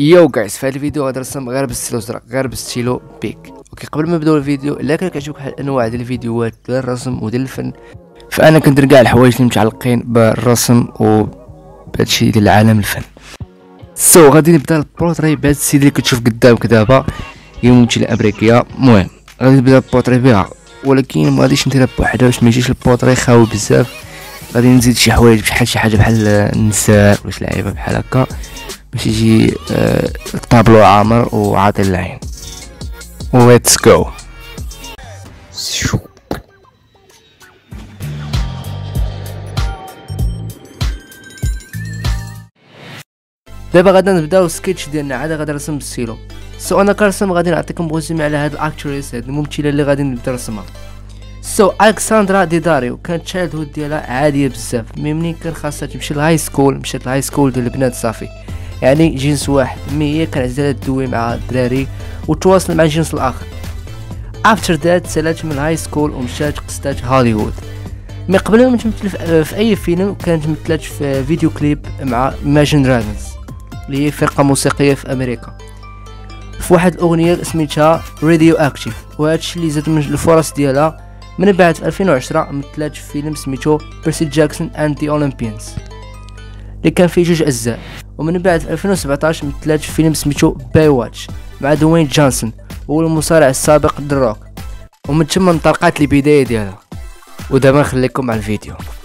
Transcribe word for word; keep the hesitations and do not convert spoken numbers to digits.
يو جايز، في هذا الفيديو غادي نرسم غير بالستيلو ازرق، غير بالستيلو بيك. اوكي، قبل ما نبداو الفيديو، الا كان كيعجبك هاد الانواع ديال الفيديوهات ديال الرسم وديال الفن، فانا كندير كاع الحوايج اللي متعلقين بالرسم وبهادشي ديال عالم الفن. سو so, غادي نبدا البورتري بهاد السيد اللي كتشوف قدامك دابا، هي ممثله امريكيه. المهم غادي نبدا البورتري بها، ولكن ما غاديش نديرها بوحدها باش ما يجيش البورتري خاوي بزاف. غادي نزيد شي حوايج بحال شي حاجه بحال النساء ولا شي لعيبه بحال هكا باش يجي آه الطابلو عامر وعاطي العين. Let's go. دابا غادا نبداو السكيتش ديالنا. عاد غادي نرسم بالسيلو. سو انا كنرسم غادي نعطيكم ريزومي على هاد الاكتريس، هاد الممثله اللي غادي نبدا نرسمها. سو الكساندرا ديداريو كانت تشايلدهود ديالها عاديه بزاف، مي منين كان خاصها تمشي للهاي سكول مشات للهاي سكول ديال البنات صافي، يعني جنس واحد، مي هي كان عزيزها تدوي مع الدراري وتواصل مع الجنس الاخر. افتر ذات سالات من الهاي سكول ومشات قصدات هوليوود. مي قبل ما تمثل في اي فيلم كانت مثلت في فيديو كليب مع Imagine Dragons اللي هي فرقه موسيقيه في امريكا، في واحد الاغنيه سميتها راديو اكتيف، وهادشي اللي زاد من الفرص ديالها. من بعد في ألفين وعشرة مثلت في فيلم سميتو بيرسي جاكسون اند ذا اولمبيانز اللي كان فيه جوج اجزاء. ومن بعد في ألفين وسبعطاش مثلت في فيلم سميتو باي واتش مع دوين جونسون هو المصارع السابق دروك، ومن ثم انطلقت البدايه ديالها. ودابا نخليكم مع الفيديو.